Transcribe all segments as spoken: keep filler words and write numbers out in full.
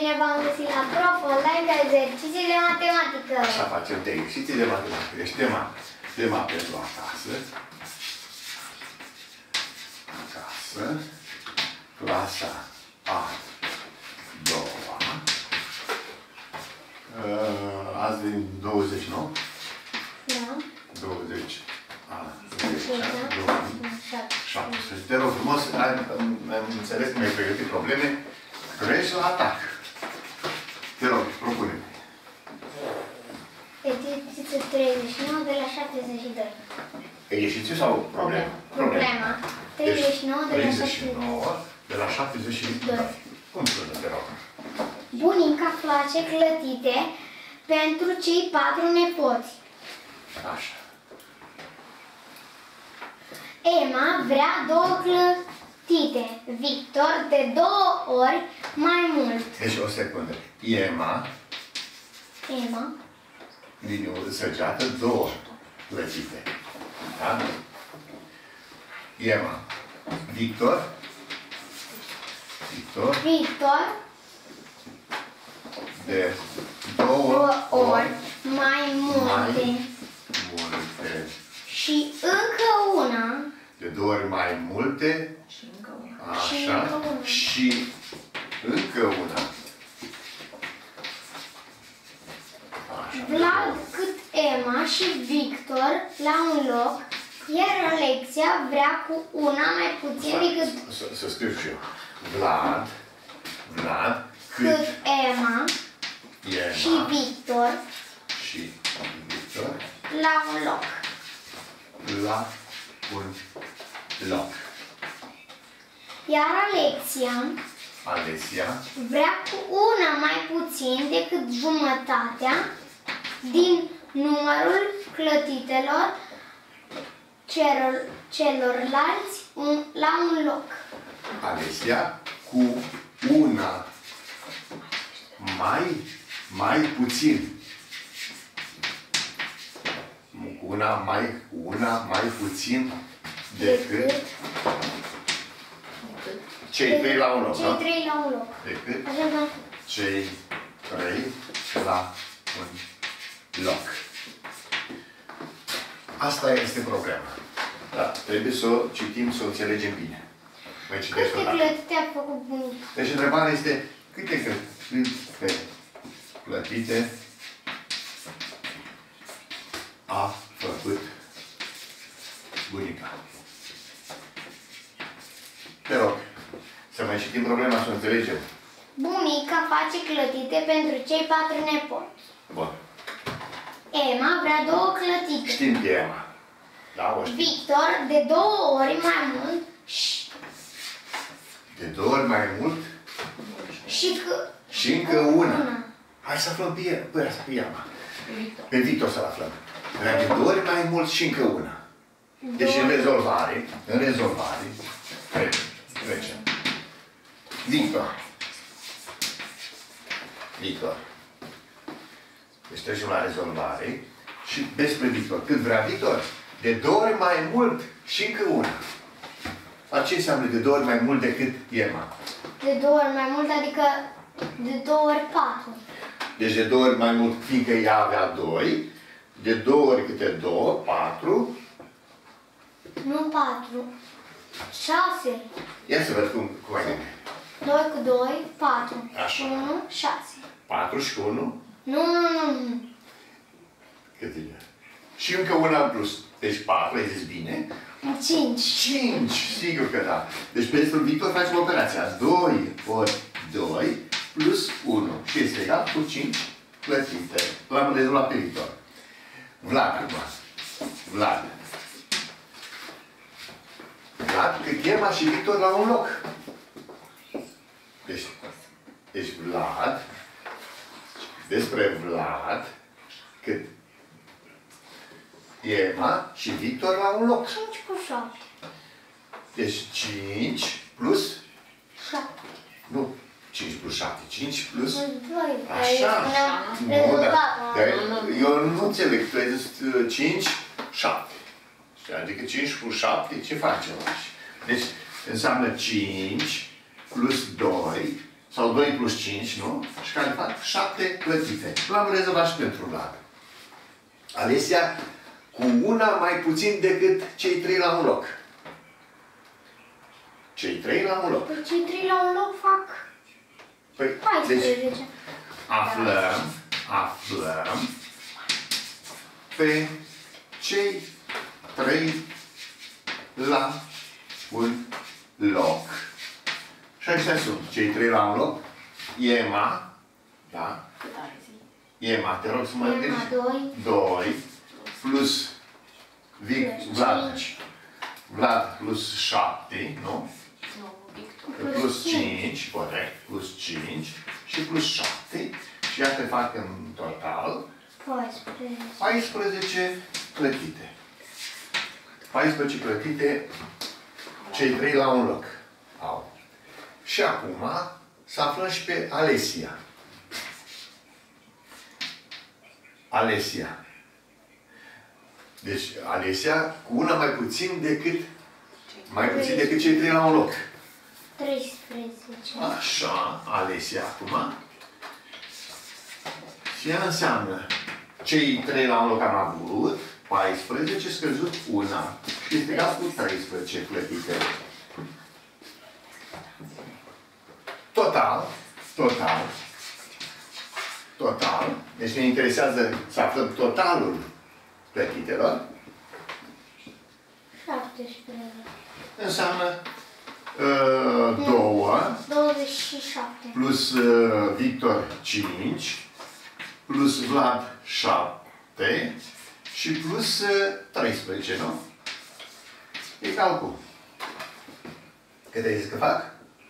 bine v-am găsit la prof online la exerciții de matematică. Așa facem de exerciții de matematică. Deci tema, tema pentru acasă. Acasă. Clasa a doua. Uh, azi din douăzeci, nu? Da. douăzeci. A, șaptesprezece. Te rog frumos, am înțeles că mi-ai pregătit probleme. Treci la atac. Te rog, propune. Exercițiul treizeci și nouă de la șaptezeci și doi. Exercițiu sau problema? Problema. treizeci și nouă de la treizeci și nouă de la șaptezeci și doi. Cum spune, te rog? Bunica face clătite pentru cei patru nepoți. Așa. Emma vrea două clătite. Victor de două ori mai mult. Deci o secundă. Emma, Emma, liniul săgeată, două clătite. Da? Emma. Victor. Victor. Victor De două, două ori mai multe. mai multe. Și încă una. De două ori mai multe. Și încă una. Așa. Și încă una. Și încă una. Așa. Vlad cât Emma și Victor la un loc, iar Alexia vrea cu una mai puțin decât Să, să scriu și eu. Vlad. Vlad. Cât, cât Emma Emma și Victor și Victor la un loc. la un loc. Iar Alexia Alexia vrea cu una mai puțin decât jumătatea din numărul clătitelor celor, celorlalți un, la un loc. Alexia cu una mai, mai puțin. Cu una mai, una mai puțin decât Decât cei trei la un loc, Cei da? trei la un loc. Decât Așa că cei trei la un loc. Asta este problema. Da, trebuie să o citim, să o înțelegem bine. Mai citești câte odată. clătite a făcut bunica? Deci întrebarea este câte clătite plătite a făcut bunica. Te rog, să mai citim problema, să o înțelegem. Bunica face clătite pentru cei patru nepoți. Bun. Emma vrea două clătite. Știm de Emma. Da, o știm. Victor de două ori mai mult și, De două ori mai mult și, că, și încă una. Hai să aflăm pe, pe, pe Emma. Victor. Pe Victor să-l aflăm. Vrea de două ori mai mult și încă una. Deci în rezolvare, în rezolvare, trecem. Victor. Victor. Deci trecem la rezolvare și despre Victor. Cât vrea Victor? De două ori mai mult și încă una. Dar ce înseamnă de două ori mai mult decât Emma? de două ori mai mult, adică de două ori patru. Deci de două ori mai mult, fiindcă ea avea doi, de două ori câte două, patru. Nu patru. șase. Ia să văd cum, cum ai gândit. doi cu doi, patru. Așa. unu, șase. patru și unu. Nu, nu, nu, nu. Cât e? Și încă una în plus. Deci patru, ai zis bine. cinci. cinci, sigur că da. Deci pentru Victor facem operația. doi ori doi plus unu. Și este egal cu cinci plătite. L-am rezolvat pe Victor. Vlad acum. Vlad. Vlad, cât Emma și Victor la un loc. Deci, deci Vlad, despre Vlad, cât Emma și Victor la un loc. cinci cu șapte. Deci cinci plus, șapte. nu, cinci plus șapte, cinci plus, doi. așa, nu, dar, dar eu nu înțeleg, tu ai zis uh, cinci, șapte. Adică cinci plus șapte, ce facem aici? Deci înseamnă cinci plus doi, sau doi plus cinci, nu? Și care fac șapte plătite. L-am rezolvat și pentru Vlad. Alesia cu una mai puțin decât cei trei la un loc. Cei trei la un loc. Păi cei trei la un loc fac Păi, paisprezece. deci, aflăm, aflăm pe cei trei la un loc. Și așa sunt. Cei trei la un loc. Ema, da? Cât are zi? Ema, te rog să mă gândești. doi. doi plus Vic, Plus Vlad. cinci. Vlad plus șapte, nu? Nu, Victor. Plus Plus cinci. cinci, corect, plus cinci și plus șapte. Și iată fac în total paisprezece. paisprezece plătite. paisprezece plătite, cei trei la un loc. Au. Și acum să aflăm și pe Alesia. Alesia. Deci Alesia cu una mai puțin decât mai puțin decât cei trei la un loc. treisprezece. Așa, Alesia acum. Și ea înseamnă cei trei la un loc am avut, paisprezece scăzut una. Și este egal cu treisprezece plătite. Total, total, total. Deci ne interesează să aflăm totalul plătitelor. șaptesprezece. Înseamnă uh, două douăzeci și șapte. plus uh, Victor cinci plus Vlad șapte și plus uh, treisprezece, nu? Egal cu. Cât ai zis că fac?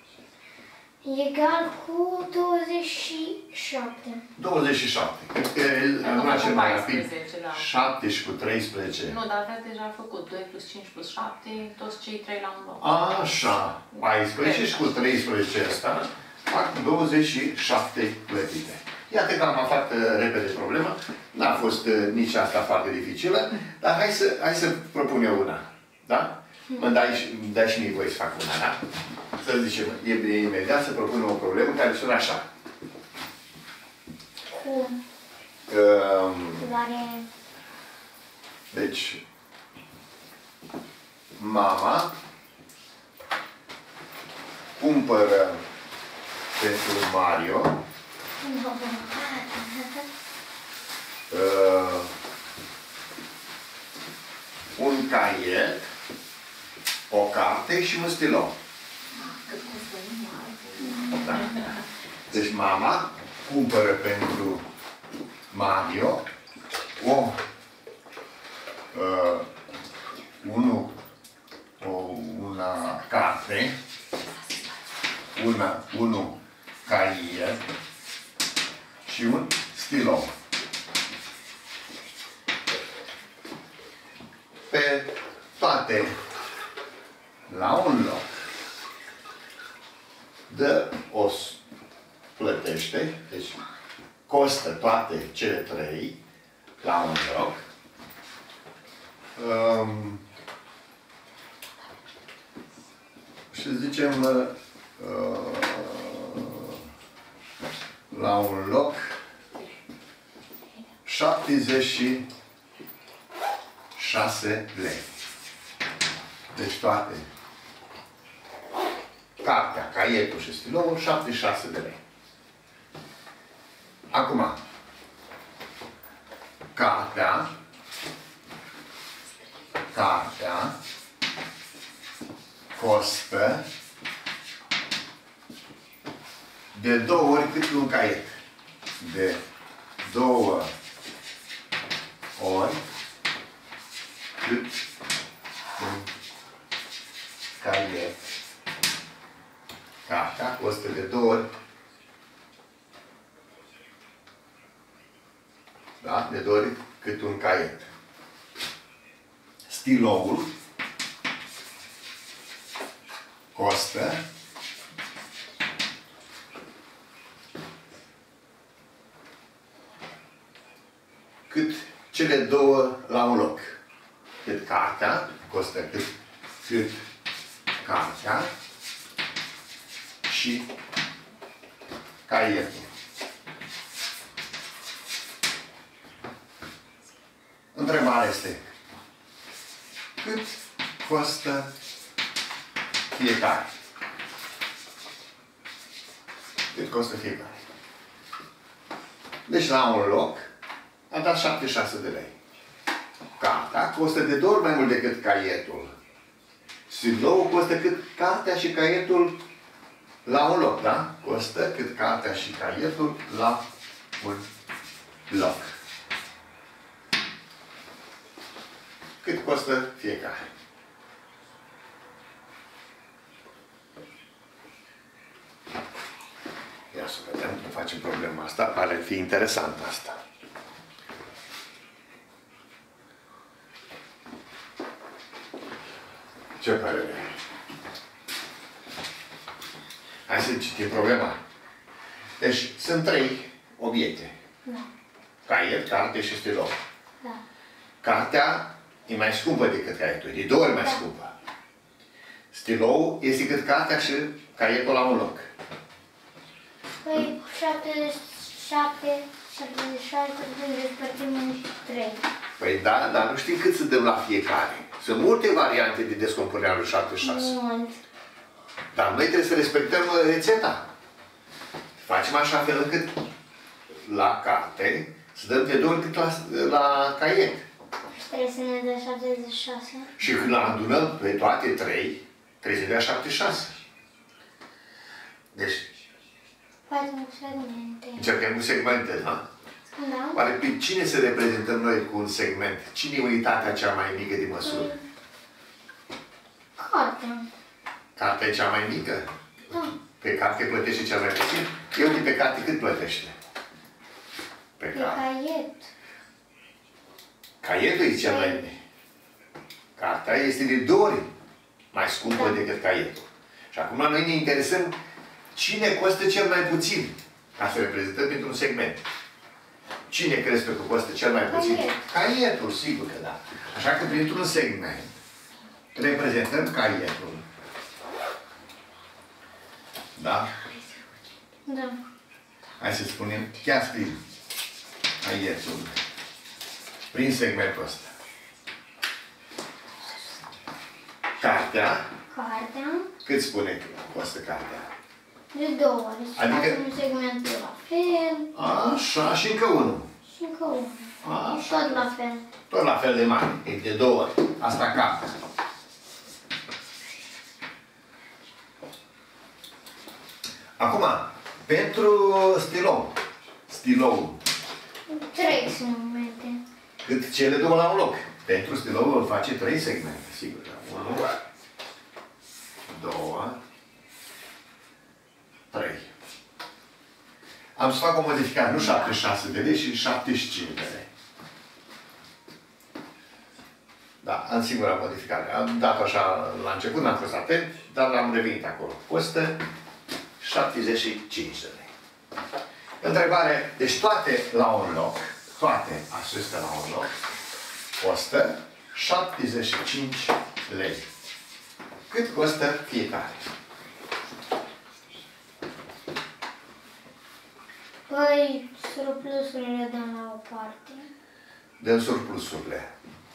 Egal cu douăzeci și șapte. douăzeci și șapte. Cred că Nu, nu cel mai rapid. paisprezece, da. șapte și cu treisprezece. Nu, dar aveți deja făcut doi plus cinci plus șapte, toți cei trei la un loc. Așa. paisprezece și cu treisprezece ăsta fac douăzeci și șapte plătite. Iată că am aflat uh, repede problema. N-a fost uh, nici asta foarte dificilă, dar hai să, hai să propun eu una. Da? Mă dai, și- îmi dai și mie voie să fac una, da? Să zicem, e, e imediat să propunem o problemă care sună așa. Cum? Um, Care... Deci, mama cumpără pentru Mario uh, un caiet, o carte și un stilou. Cât costă un Da. Deci mama cumpără pentru Mario o uh, unu, o, una carte, una, unu caiet și un stilou. Pe toate la un loc dă o s- plătește, deci costă toate cele trei la un loc. Um, și zicem uh, la un loc șaptezeci și șase lei. Deci toate. Cartea, caietul și stiloul, șaptezeci și șase de lei. Acum, cartea, cartea costă de două ori cât un caiet. De două ori cât un caiet. Cartea costă de două ori. Da? De două ori cât un caiet. Stiloul costă cât cele două la un loc. Cât cartea costă cât, cât cartea și caietul. Întrebarea este, cât costă fiecare? Cât costă fiecare? Deci la un loc a dat șaptezeci și șase de lei. Cartea costă de două ori mai mult decât caietul. Stiloul costă cât cartea și caietul la un loc, da? Costă cât cartea și caietul la un loc. Cât costă fiecare? Ia să vedem cum facem problema asta. Pare fi interesant asta. Ce părere ai? Hai să citim problema. Deci, sunt trei obiecte. Da. Caiet, carte și stilou. Da. Cartea e mai scumpă decât caietul, e de două ori mai Da. scumpă. Stilou este cât cartea și caietul la un loc. Păi șaptezeci și șapte, șaptezeci și șase, trebuie despărțim în trei. Păi da, dar nu știm cât să dăm la fiecare. Sunt multe variante de descompunere a lui șaptezeci și șase. Mult. Dar noi trebuie să respectăm rețeta. Facem așa fel încât la carte să dăm de două ori cât la, la caiet. Și trebuie să ne dea șaptezeci și șase. Și când le adunăm pe toate trei, trebuie să dea șaptezeci și șase. Deci, Facem segmente. încercăm cu segmente, da? Da? Oare pe cine să reprezentăm noi cu un segment? Cine e unitatea cea mai mică de măsură? Cartea. Cartea e cea mai mică? Da. Pe carte plătește cel mai puțin? Eu de pe carte cât plătește? Pe Pe carte. caiet. Caietul e cel mai mic. Cartea este de două ori mai scumpă Da. decât caietul. Și acum noi ne interesăm cine costă cel mai puțin, ca să reprezentăm pentru un segment. Cine crezi că costă cel mai puțin? Caiet. Caietul, sigur că da. Așa că printr-un segment reprezentăm caietul. Da? Da. Hai să spunem, chiar scrim caietul prin segmentul ăsta. Cartea, Cartea. cât spune că costă cartea? De două ori. Și Adică- facem un segment la fel. Așa, și încă unul. Și încă unul. Așa. Tot la fel. Tot la fel de mare, e de două ori. Asta cartea. Acum, pentru stilou. Stilou. Trei segmente. Cât cele două la un loc. Pentru stilou îl face trei segmente, sigur. Unu, două, trei. Am să fac o modificare, nu șaptezeci și șase de lei, ci șaptezeci și cinci de lei. Da, în singura modificare. Am dat așa la început, n-am fost atent, dar l-am revenit acolo. Costă șaptezeci și cinci de lei. Întrebare, deci toate la un loc, toate acestea la un loc, costă șaptezeci și cinci lei. Cât costă fiecare? Păi, surplusurile le dăm la o parte. Dăm surplusurile.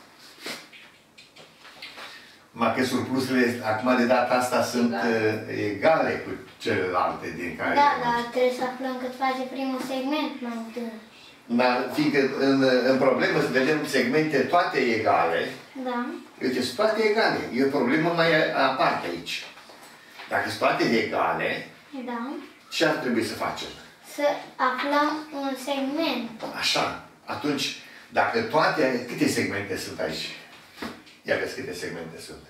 Numai că surplusurile, acum de data asta, sunt Egale. uh, egale cu celelalte din care... Da, dar trebuie să aflăm cât face primul segment mai întâi. Dar fiindcă în, în problemă să vedem segmente toate egale, Da? uite, sunt toate egale. E o problemă mai aparte aici. Dacă sunt toate egale, Da. ce ar trebui să facem? Să aflăm un segment. Așa. Atunci, dacă toate... Câte segmente sunt aici? Ia vezi câte segmente sunt.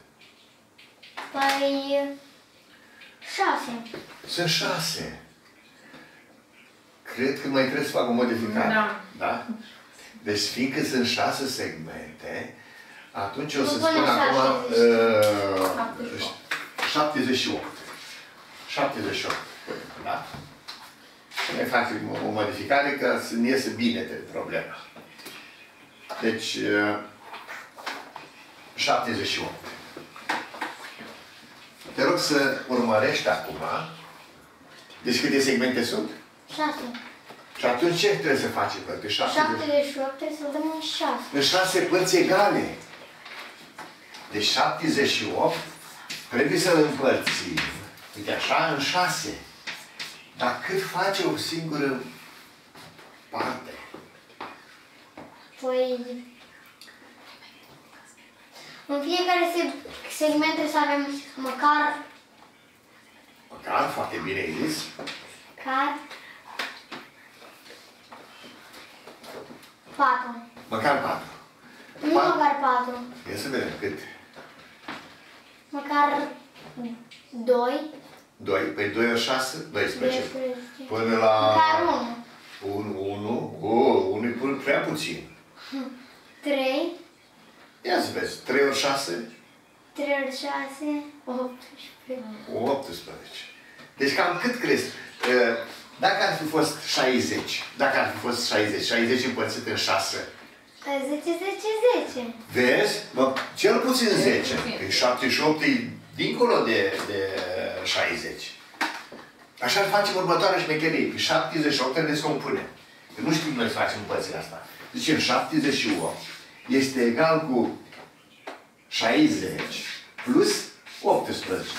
Păi, șase. Sunt șase. Cred că mai trebuie să fac o modificare. Da. Da? Deci, fiindcă sunt șase segmente, atunci o să Nu spun până acum șaptezeci. uh, șaptezeci și opt. șaptezeci și opt. Da? Mai facem o modificare ca să ne iese bine de problema. Deci, uh, șaptezeci și opt. Te rog să urmărești acum. Deci câte segmente sunt? șase. Și atunci ce trebuie să facem? Pe șaptezeci și opt trebuie să-l dăm în șase. În șase părți egale. Deci șaptezeci și opt trebuie să-l împărțim. Uite așa, în șase. Dar cât face o singură parte? Păi... În fiecare segment trebuie să avem măcar... Măcar, foarte bine ai zis. Măcar... patru. Măcar patru. Nu măcar patru. Ia să vedem cât. Măcar doi. doi. Păi doi ori șase, doisprezece. doisprezece. Până la... Măcar unu. unu, unu. Oh, unu e prea puțin. trei. Ia să vezi. trei ori șase. trei ori șase. optsprezece. optsprezece. Deci cam cât crezi? Dacă ar fi fost șaizeci, dacă ar fi fost șaizeci, șaizeci împărțit în șase. zece, zece, zece. Vezi? Mă, cel puțin zece. Păi șaptezeci și opt e dincolo de, de șaizeci. Așa facem următoarea șmecherie. Pe șaptezeci și opt ne descompunem. Că nu știm noi să facem împărțirea asta. Zicem șaptezeci și opt este egal cu șaizeci plus optsprezece.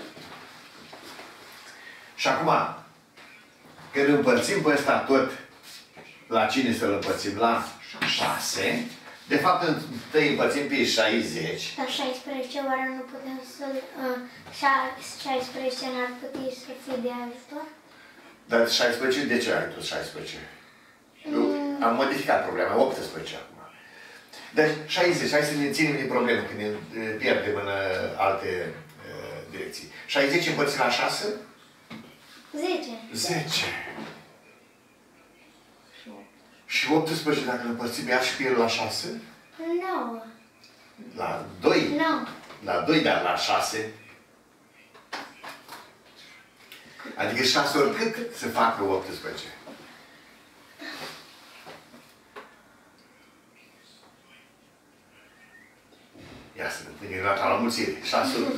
Și acum, când împărțim pe ăsta tot, la cine să-l împărțim? La șase. De fapt, întâi împărțim pe șaizeci. La șaisprezece, oare nu putem să-l... șaisprezece n-ar putea să fie de ajutor? Dar șaisprezece, de ce ai tot șaisprezece? Mm. Am modificat problema, optsprezece acum. Deci șaizeci, hai să ne ținem din probleme, când ne pierdem în alte uh, direcții. șaizeci împărțit la șase? zece. zece. Și optsprezece, dacă îl împărțim iar și pe el la șase? nouă. La doi? nouă. La doi, dar la șase? Adică șase ori cât să facă optsprezece? Ia să ne gândim la la mulțire. șase ori.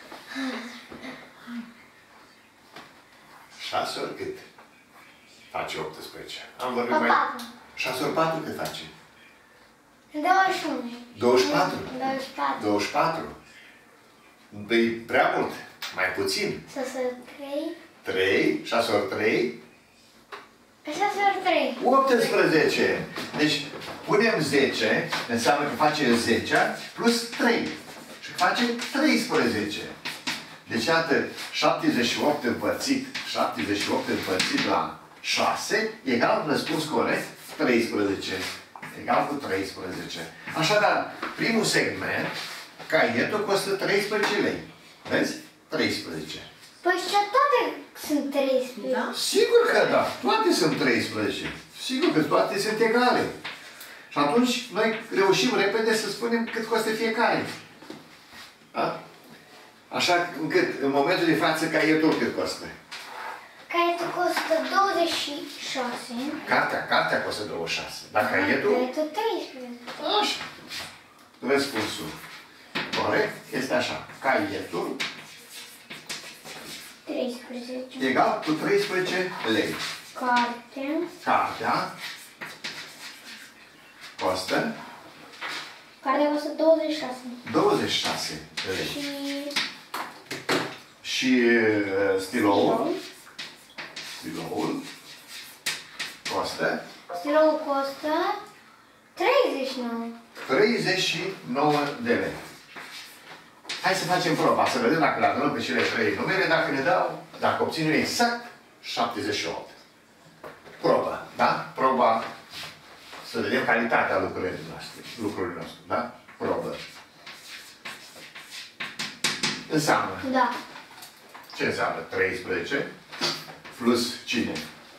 șase ori cât face optsprezece? Am vorbit mai... patru. șase ori patru cât face? douăzeci și unu. douăzeci și patru? douăzeci și patru. douăzeci și patru. Păi prea mult. Mai puțin. Să se trei. trei. șase ori trei. șase ori trei. optsprezece. Deci punem zece, înseamnă că face zece plus trei. Și face treisprezece. Deci iată, șaptezeci și opt împărțit, șaptezeci și opt împărțit la șase, egal, răspuns corect, treisprezece. Egal cu treisprezece. Așadar, primul segment, caietul costă treisprezece lei. Vezi? treisprezece. Păi și toate sunt treisprezece. Da? Sigur că da. Toate sunt treisprezece. Sigur că toate sunt egale. Și atunci noi reușim repede să spunem cât costă fiecare. Da? Așa încât, în momentul de față, caietul cât costă? Caietul costă douăzeci și șase. Cartea, cartea costă douăzeci și șase. Dar caietul? Caietul treisprezece. Așa. Răspunsul corect este așa. Caietul treisprezece. egal cu treisprezece lei. Cartea. Cartea costă Cartea costă douăzeci și șase. douăzeci și șase lei. Și... Și uh, stiloul? Stiloul costă Stiloul costă treizeci și nouă. treizeci și nouă de lei. Hai să facem proba, să vedem dacă le adunăm pe cele trei numere, dacă ne dau, dacă obținem exact șaptezeci și opt. Proba, da? Proba, să vedem calitatea lucrurilor noastre, lucrurilor noastre, da? Probă. Înseamnă. Da. Ce înseamnă? treisprezece plus cine?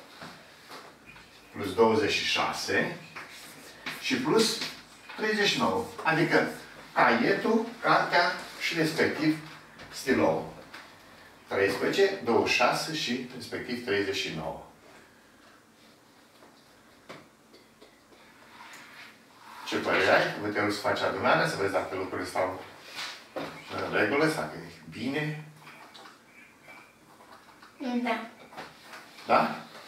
Plus douăzeci și șase și plus treizeci și nouă. Adică caietul, cartea și respectiv stiloul. treisprezece, douăzeci și șase și respectiv treizeci și nouă. Ce părere ai? Vă te rog să faci adunarea, să vezi dacă lucrurile stau în regulă, dacă e bine. Da. Da?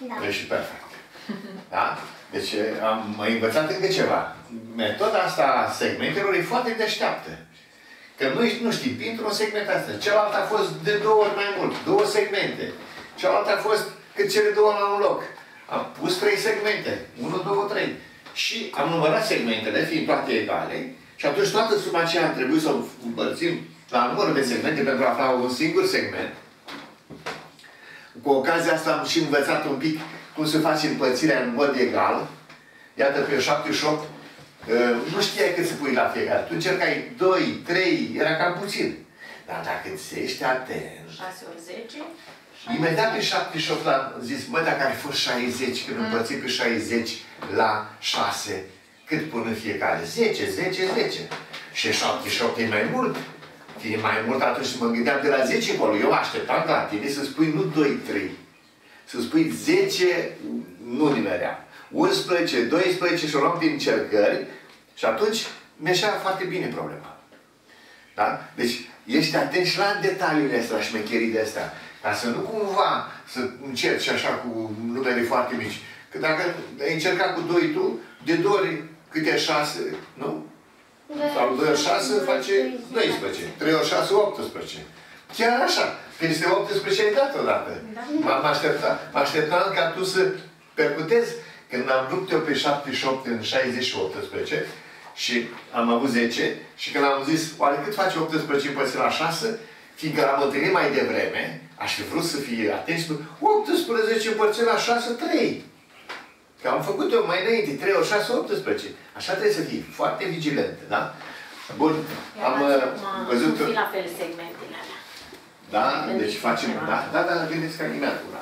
Da. Deci și perfect. Da? Deci am mai învățat încă ceva. Metoda asta a segmentelor e foarte deșteaptă. Că noi nu știm, dintr-un segment asta. Celălalt a fost de două ori mai mult. Două segmente. Celălalt a fost cât cele două la un loc. Am pus trei segmente. Unu, două, trei. Și am numărat segmentele, fiind toate egale. Și atunci toată suma aceea am trebuit să o împărțim la numărul de segmente pentru a afla un singur segment. Cu ocazia asta am și învățat un pic cum să faci împărțirea în mod egal. Iată, pe șaptezeci și opt nu știai cât să pui la fiecare. Tu încercai doi, trei, era cam puțin. Dar dacă ți ești atent... șase ori zece. Imediat pe șaptezeci și opt am zis, mă, dacă ar fi fost șaizeci, când împărțim pe șaizeci la șase, cât pun în fiecare? zece, zece, zece. Și șaptezeci și opt e mai mult. E mai mult atunci mă gândeam de la zece acolo. Eu așteptam de la tine să spui nu doi, trei. Să spui zece, nu nimerea. unsprezece, doisprezece și o luam din încercări și atunci mi-așa foarte bine problema. Da? Deci ești atent și la detaliile astea, la șmecherii de astea. Ca să nu cumva să încerci așa cu numere foarte mici. Că dacă ai încercat cu doi tu, de două ori câte șase, nu? Sau doi ori șase face doisprezece. trei ori șase, optsprezece. Chiar așa. Peste optsprezece ai dat odată. M-am așteptat. Mă așteptam ca tu să percutezi. Când am rupt eu pe șaptezeci și opt în șaizeci și optsprezece și am avut zece și când am zis, oare cât face optsprezece împărțit la șase, fiindcă l-am întâlnit mai devreme, aș fi vrut să fie atent și spun, optsprezece împărțit la șase, trei. Că am făcut eu mai înainte, trei ori șase, optsprezece. Așa trebuie să fii, foarte vigilent, da? Bun, am uh, văzut că... la fel segmentele alea. Da? Deci facem... Da, da, da, gândiți ca nimeni una.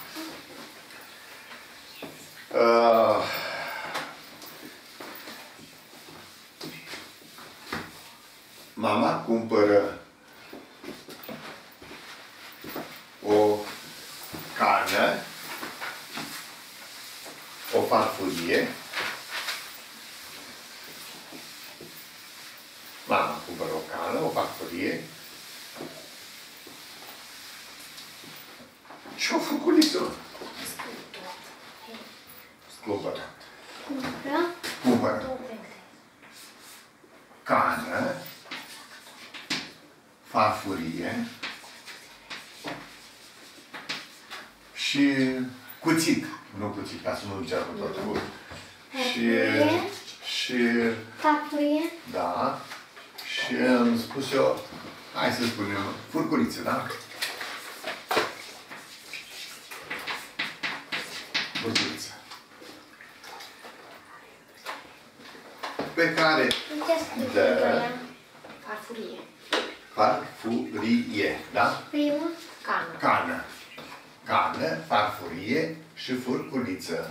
Uh, mama cumpără o cană, o farfurie. Mama cumpără o cană, o farfurie și o furculiță. Cumpără. Cumpără. Cumpără. Cană, farfurie și cuțit. Nu cuțit, ca să nu ducea cu totul. Și... și... Farfurie. Da. Și am spus eu, hai să spunem, furculiță, da? Furculiță. Pe care dă Farfurie. farfurie, da? Primul. Cană. Cană. Cană, farfurie și furculiță.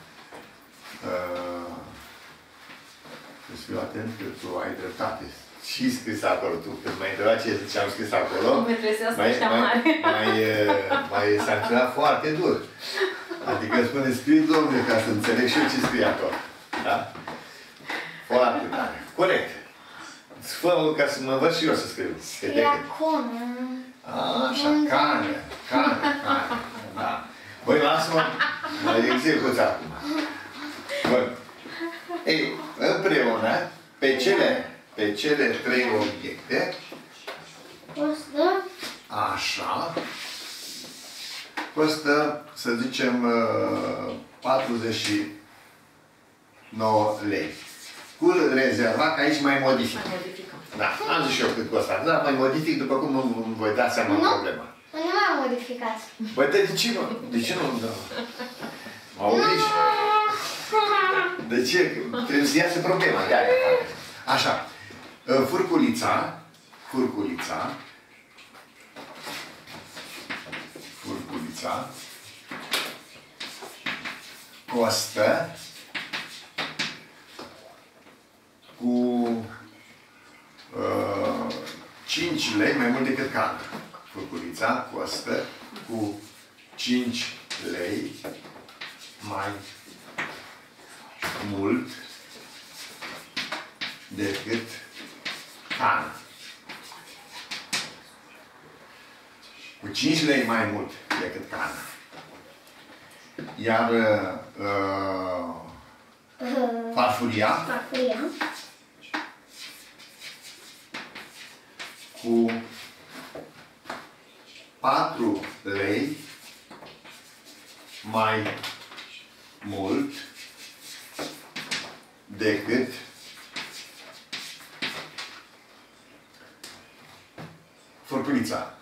Uh, Trebuie să fiu atent că tu ai dreptate. Și scris acolo, tu când m-ai întrebat ce am scris acolo, mai, mai, mai, mai sancționat foarte dur. Adică spune, scrie, domnule, ca să înțeleg și eu ce scrie acolo. Da? Foarte tare. Corect. Fă ca să mă văd și eu să scriu. Scria conă. Așa, cană, cană, cană. Da. Băi, lasă-mă, mă execuți acum. Bun. Ei, împreună, pe cele, pe cele trei obiecte, Costă. așa, costă, să zicem, patruzeci și nouă lei. Cu rezerva, că aici mai modific. Mai modificăm. Da, am zis și eu cât costă. Da, mai modific după cum îmi voi da seama Nu. problema. Nu m-am modificat. Băi, de ce nu? De ce nu? Da. Mă auziți? De ce? Trebuie să iasă problema. De aia. Așa. Furculița. Furculița. Furculița. Costă cu uh, cinci lei mai mult decât cană. Furculița costă cu cinci lei mai mult decât cană. Cu cinci lei mai mult decât cană. Iar uh, farfuria Farfuria. cu patru lei mai mult decât furculița.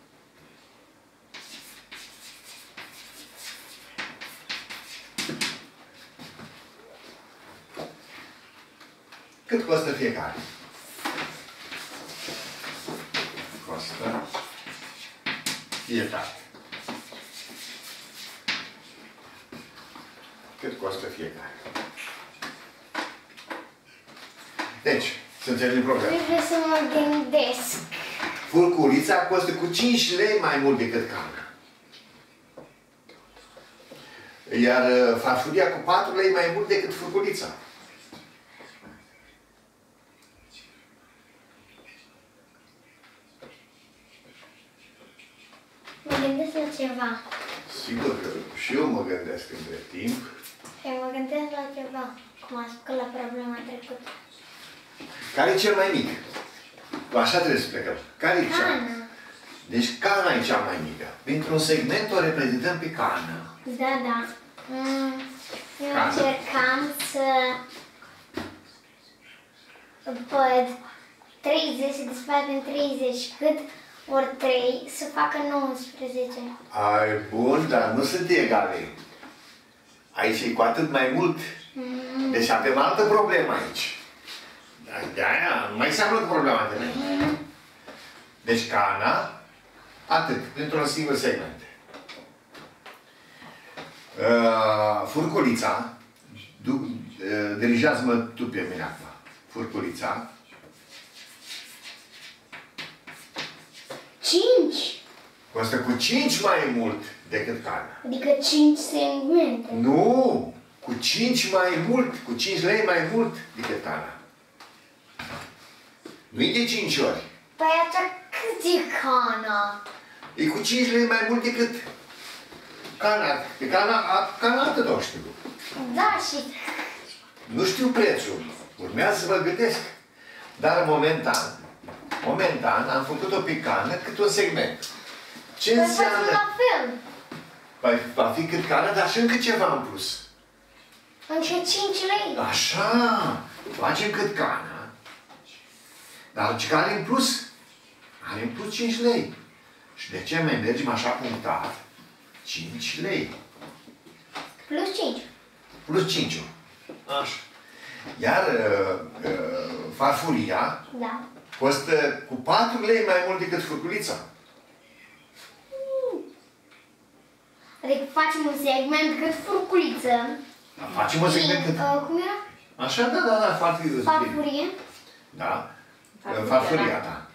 Cât costă fiecare? Costă fiecare. Cât costă fiecare? Deci, să înțelegem problema. Trebuie să mă gândesc. Furculița costă cu cinci lei mai mult decât carnea. Iar farfuria cu patru lei mai mult decât furculița. Mă gândesc la ceva. Sigur că și eu mă gândesc între timp. Eu mă gândesc la ceva. Cum a spus la problema trecută. Care e cel mai mic? Așa trebuie să plecăm. Care e cea? Cana. Deci cana e cea mai mică. Printr-un segment o reprezentăm pe cană. Da, da. Mm, eu Cana. încercam să văd treizeci se desparte în treizeci. Cât ori trei să facă nouăsprezece. Ai, bun, dar nu sunt egale. Aici e cu atât mai mult. Mm. Deci avem altă problemă aici. De-aia nu mai înseamnă cu problema de noi. Mm. Deci cana, atât, printr-un singur segment. Uh, furculița, du- uh, dirigează-mă tu pe mine acum. Furculița, cinci. costă cu cinci mai mult decât cana. Adică cinci segmente. Nu! Cu cinci mai mult, cu cinci lei mai mult decât cana. Nu-i de cinci ori. Păi atunci cât e cana? E cu cinci lei mai mult decât cana. Pe cana, a, cana atât o știu. Da, și Nu știu prețul. Urmează să mă gândesc. Dar momentan, momentan am făcut-o pe cană cât un segment. Ce păi facem înseamnă? la fel. Păi, va fi cât cană, dar și încă ceva în plus. Încă cinci lei. Așa, facem cât cana. Dar ce care în plus? Are în plus cinci lei. Și de ce mai mergem așa punctat? cinci lei. Plus cinci. Plus cinci. Așa. Iar uh, uh, farfuria Da. costă cu patru lei mai mult decât furculița. Adică facem un segment cât furculiță. Facem un segment cât... Uh, cum era? Așa, da, da, da, foarte bine. Farfurie. Da. Farfuria, Farfuria, da. da.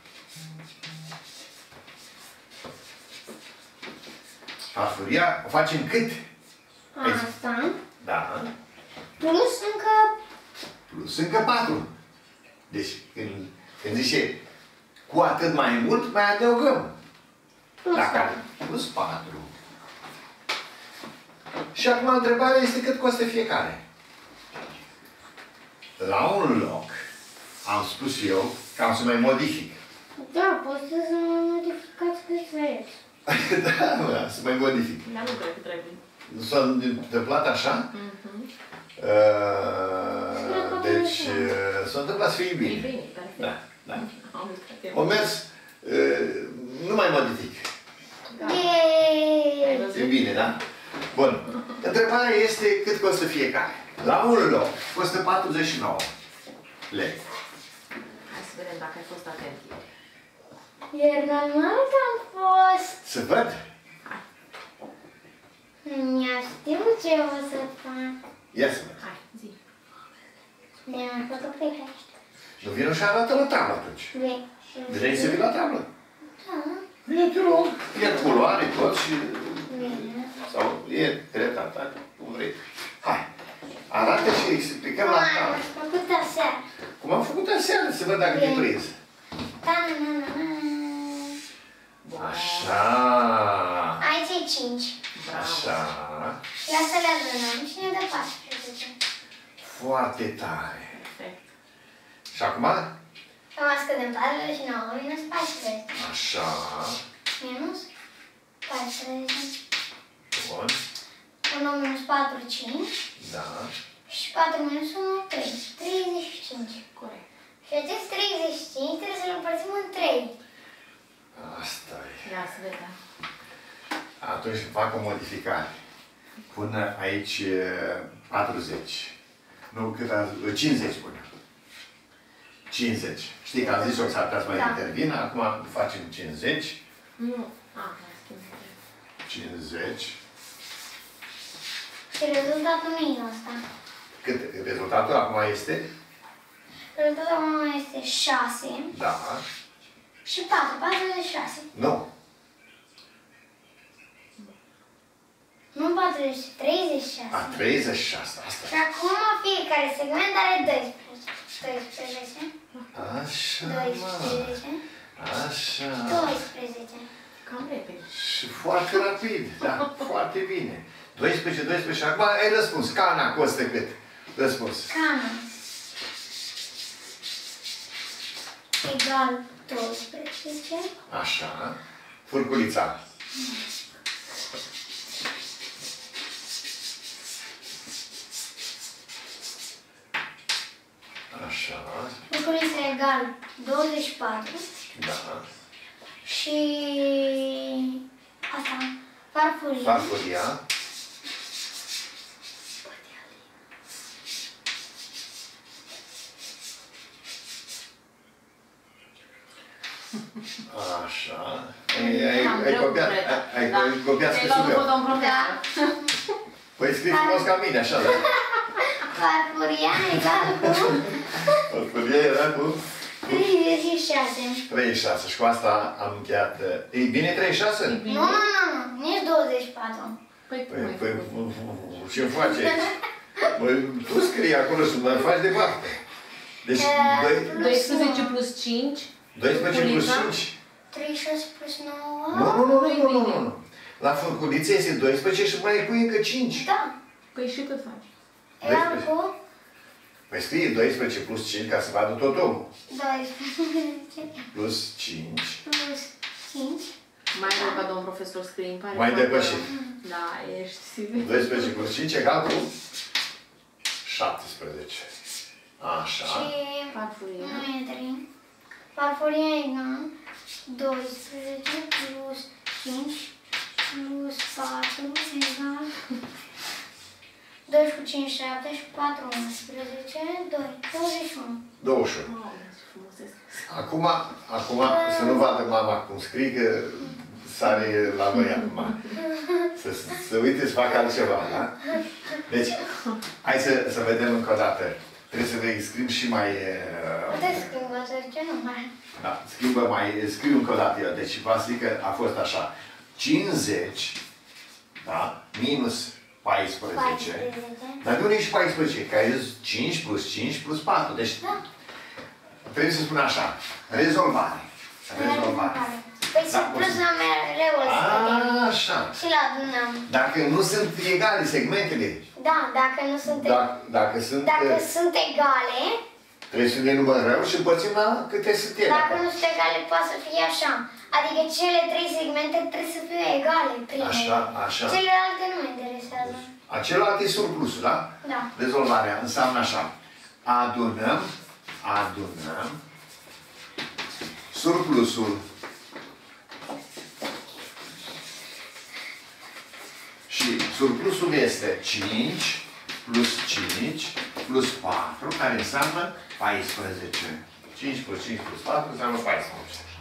Farfuria o facem cât? Asta. Da. Plus încă... Plus încă patru. Deci, când, când zice cu atât mai mult, mai adăugăm. Plus Dacă patru. plus patru. Și acum întrebarea este cât costă fiecare. La un loc, am spus eu, că am să mai modific. Da, poți să mă modificați cât vreți. Da, mă, să mai modific. Dar nu cred că trebuie. Nu s-a întâmplat așa? Mhm. Uh, deci, uh, s-a întâmplat să fie E bine. bine, perfect. Da, da. Am uitat eu. O mers, uh, nu mai modific. Da. Ai Yeee! văzut? E bine, da? Bun. Întrebarea este cât costă fiecare. La un loc costă patruzeci și nouă lei. Hai să vedem dacă ai fost atent ieri. Ieri normal că am fost. Să văd? Mi-a știut ce o să fac. Ia să văd. Hai, zi. Mi-am făcut pe pește. Nu vin și arată la tablă atunci. Vrei? Vrei să vii la tablă? Da. Vine, te rog. E culoare, tot și... Bine. Sau e trepta ta, cum vrei. Hai. Arată și explicăm la Mai tablă. am făcut aseară. Cum am făcut aseară, să văd dacă te Bine. prins. Ta-na-na-na. Așa. Aici e cinci. Bravo. Așa. Ia să adunăm și ne dă paisprezece. Foarte tare. Perfect. Și acum? Acum scădem patruzeci și nouă minus paisprezece. Așa. Minus paisprezece. Bun. unu minus patru, cinci. Da. Și patru minus unu, trei. treizeci și cinci. Corect. Și acest treizeci și cinci trebuie să-l împărțim în trei. Asta e. Ia să vedem. Atunci fac o modificare. Pun aici e, patruzeci. Nu, cât a cincizeci pune. cincizeci. Știi că am zis-o că s-ar putea să mai Da. intervină. Acum facem cincizeci. Nu. Ah, mai schimb. cincizeci. Și rezultatul minus ăsta. Cât rezultatul acum este? Rezultatul acum este șase Da. și patru. patruzeci și șase. Nu. Nu patruzeci, treizeci și șase. A, treizeci și șase. Asta. Și acum fiecare segment are doisprezece. doisprezece. Așa, mă. doisprezece. Așa. doisprezece. Cam repede. Și foarte rapid, da, foarte bine. doisprezece, doisprezece, și acum ai răspuns. Cana costă cât? Răspuns. Cana egal doisprezece. Așa. Furculița. Așa. Furculița egal douăzeci și patru. Da. Și asta, farfuria. Farfuria. Așa. Ai, ai, Cam ai greu cu copiat, preta. ai, Da. ai copiat Te spre luăm sub cu domn profesor. Păi scrii frumos ca mine, așa, da? Farfuria egal cu Farfuria era cu treizeci și șase. treizeci și șase și cu asta am încheiat. E bine treizeci și șase? Nu, nu, nu, nu, nici douăzeci și patru. Păi cum Păi, ai păi, făcut? ce-mi faci aici? Băi, tu scrii acolo și mă faci departe. Deci, doi- doisprezece plus cinci. doisprezece plus Furculița. cinci. treizeci și șase plus nouă. Nu, nu, nu, nu, nu, nu, nu. La furculiță este doisprezece și mai pui încă cinci. Da. Păi și cât faci? Egal cu Păi scrie doisprezece plus cinci ca să vadă tot omul. doisprezece Plus cinci. plus cinci. Mai rău ca domn profesor scrie, îmi pare Mai foarte depășit. rău. Da, ești sigur. doisprezece plus cinci egal cu șaptesprezece. Așa. Și Farfuria. nu e trei. Farfuria egal doisprezece plus cinci plus patru egal doi cu cinci, șapte și patru, unsprezece, doi, douăzeci și unu. douăzeci și unu. Mamă, ce frumos e scris. Acum, acum, să nu vadă mama cum scrie, că sare la noi acum. Să, să uite să facă altceva, da? Deci, hai să, să vedem încă o dată. Trebuie să le scriem și mai... Puteți schimba să ce nu mai... Da, schimbă mai, scriu încă o dată eu. Deci, v-am zis că a fost așa. cincizeci, da? Minus paisprezece. paisprezece. Dar de unde ești paisprezece? Că ai zis cinci plus cinci plus patru. Deci, Da. trebuie să spun așa. Rezolvare. Rezolvare. Păi Da, să o plus să- la mereu îl scădem. Așa. Și la adunăm. Dacă nu sunt egale segmentele, Da, dacă nu sunt... dacă, dacă sunt, Dacă uh, sunt egale, trebuie să ne numărăm și împărțim la câte sunt ele. dacă nu sunt egale, poate să fie așa. Adică cele trei segmente trebuie să fie egale primele. Așa, așa. Celelalte nu mă interesează. Celălalt e surplusul, da? Da. Rezolvarea înseamnă așa. Adunăm, adunăm surplusul și surplusul este cinci plus cinci plus patru, care înseamnă paisprezece. cinci plus cinci plus patru înseamnă paisprezece.